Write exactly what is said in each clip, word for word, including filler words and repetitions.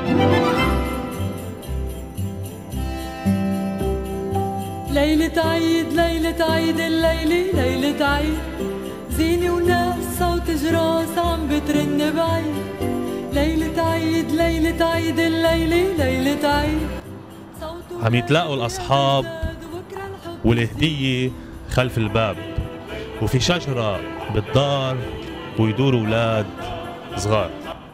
ليلة عيد ليلة عيد الليلة ليلة عيد، زينة وناس صوت جراس عم بترن بعيد. ليلة عيد ليلة عيد الليلة ليلة عيد، عم يتلاقوا الأصحاب والهدية خلف الباب، وفي شجرة بالدار ويدوروا أولاد صغار.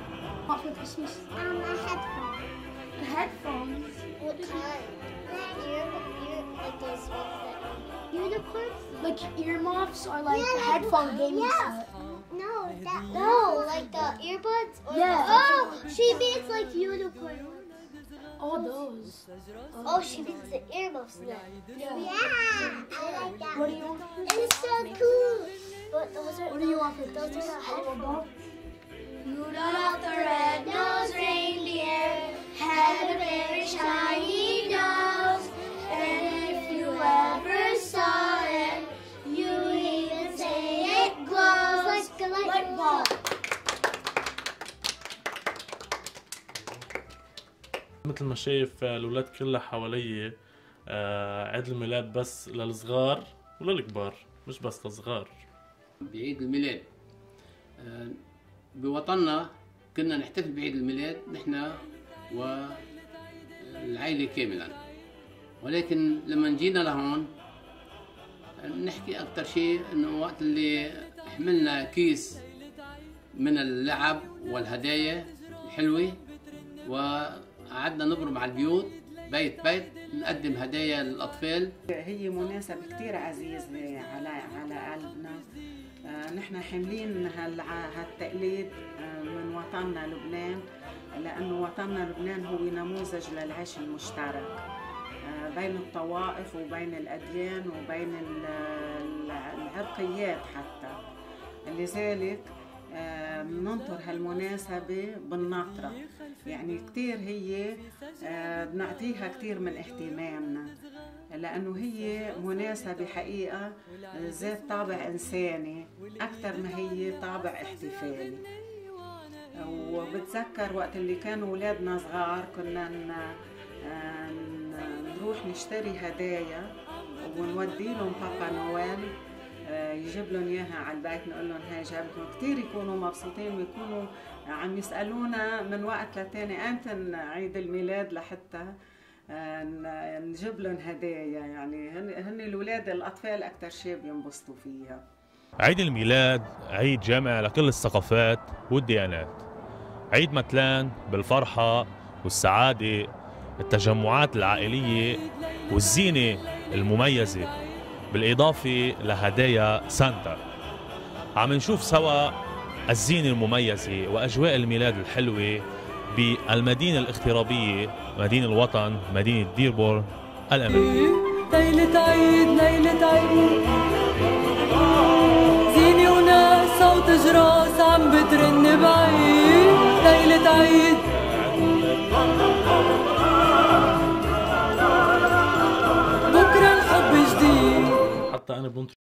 Like earmuffs or like yeah, the headphone gaming yeah. set? No, that no, like the earbuds. Or yeah. The, oh, she means like unicorn. All those. Oh, she means the earmuffs. Yeah. Yeah. yeah. I like that. What do you want? It's so cool. But those are. What do you want for those? Are the headphones. Rudolph the red-nosed reindeer had a very shiny nose, and if you ever saw it, you even say it glows like a light bulb. مثل ما شايف الأولاد كلها حوالي عيد الميلاد بس للصغار وللكبار، مش بس للصغار. بعيد الميلاد بوطننا كنا نحتفل بعيد الميلاد نحن والعائلة كاملا، ولكن لما جينا لهون نحكي أكثر شيء إنه وقت اللي حملنا كيس من اللعب والهدايا الحلوة وقعدنا نبرم على البيوت بيت بيت نقدم هدايا للأطفال. هي مناسبة كتير عزيزة على على قلبنا. آه نحن حاملين هالتقليد آه من وطننا لبنان، لأنه وطننا لبنان هو نموذج للعيش المشترك آه بين الطوائف وبين الأديان وبين العرقيات حتى. لذلك بننطر آه هالمناسبة بالنطرة، يعني كتير هي آه بنعطيها كتير من اهتمامنا، لأنه هي مناسبة حقيقة ذات طابع إنساني أكثر ما هي طابع احتفالي. وبتذكر وقت اللي كانوا أولادنا صغار كنا نروح نشتري هدايا ونودي لهم بابا نويل يجيب لهم اياها على البيت، نقول لهم هاي جابتهم، كثير يكونوا مبسوطين ويكونوا عم يسالونا من وقت لتاني امتى عيد الميلاد لحتى نجيب لهم هدايا. يعني هن الاولاد الاطفال اكثر شيء بينبسطوا فيها. عيد الميلاد عيد جامع لكل الثقافات والديانات، عيد متلان بالفرحه والسعاده، التجمعات العائليه والزينه المميزه، بالإضافة لهدايا سانتا. عم نشوف سوا الزينة المميزة وأجواء الميلاد الحلوة بالمدينة الاغترابية، مدينة الوطن، مدينة ديربور الأمريكية. ليلة عيد ليلة عيد، زينة وناس صوت جراس عم بترن بعيد. ليلة عيد بكرة الحب جديد. حتى أنا بنطر